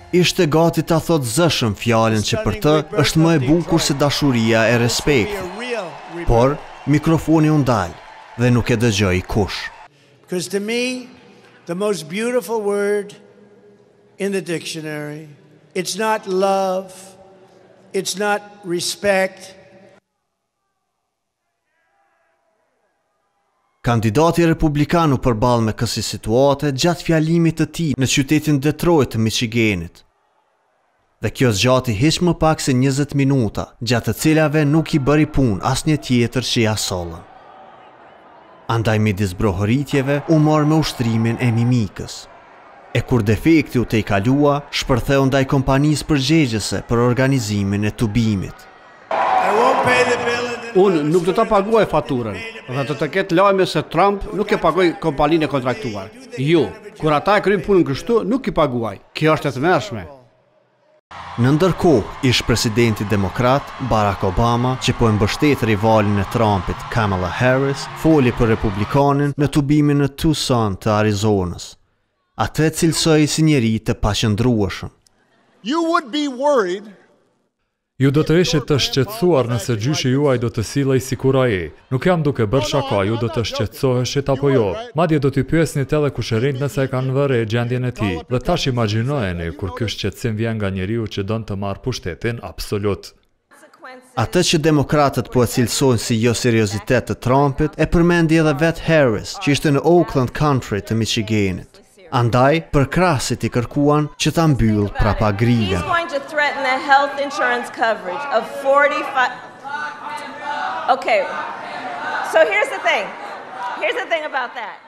Ishte gati ta thot zëshëm fjalën që për të është më e bukur se dashuria e respektit. Por mikrofoni u ndal dhe nuk e dëgjoi kush. Because to me, the most beautiful word in the dictionary, it's not love, it's not respect. Kandidati republikan u përball me kësi situate gjatë fjalimit të tij në qytetin Detroit të Michiganit. Dhe kjo zgjati hiç më pak se 20 minuta, gjatë të cilave nuk i bëri punë asnjë tjetër që ja sollën. Andaj midis brohëritjeve u morë me ushtrimin e mimikës. E kur defekti u tejkalua, shpërtheu ndaj kompanisë përgjegjëse për organizimin e tubimit. Unë nuk do ta paguaj faturën dhe të ketë lajme se Trump nuk e pagoi kompaninë e kontraktuar. Ju, kur ata e kryjnë punën kështu, nuk i paguaj. Kjo është e tmerrshme. Në ndërkohë, ish presidenti demokrat Barack Obama, që po e mbështet rivalin e Trumpit Kamala Harris, foli për republikanin në tubimin në Tucson të Arizonës. Atë e cilësoi si njeri të paqëndrueshëm. Ju do të ishit të shqetësuar nëse gjyshi juaj do të sillej sikur ai. Nuk jam duke bërë shaka, ju do të shqetësoheshit apo jo. Madje do t'i pyesnit edhe kushërinjt nëse e kanë vënë gjendjen e tij. Dhe tash imagjinojeni kur ky shqetësim vjen nga njeriu që don të marrë pushtetin absolut. Atë që demokratët po e cilësojnë si jo seriozitet të Trumpit, e përmendi edhe vet Harris, që ishte në Oakland Country të Michiganit. Andaj, për krasit i kërkuan që ta mbyll prapa grigën. The health insurance coverage of 45. Okay, so here's the thing about that.